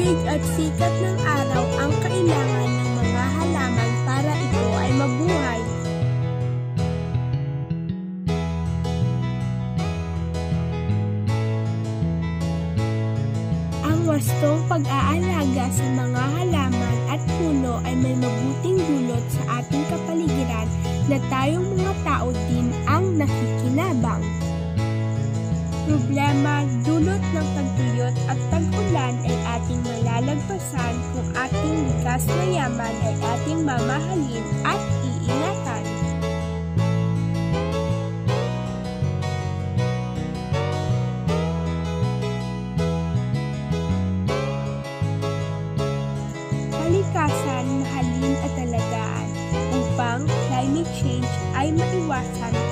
Tubig at sikat ng araw ang kailangan ng mga halaman para ito ay mabuhay. Ang wastong pag-aalaga sa mga halaman at puno ay may mabuting dulot sa ating kapaligiran na tayong mga tao din ang nakikinabang. Problema, dulot ng tagtuyot at tag-ulan ay ating malalagpasan kung ating likas na yaman ay ating mamahalin at iingatan. Kalikasan, mahalin at alagaan upang climate change ay maiwasan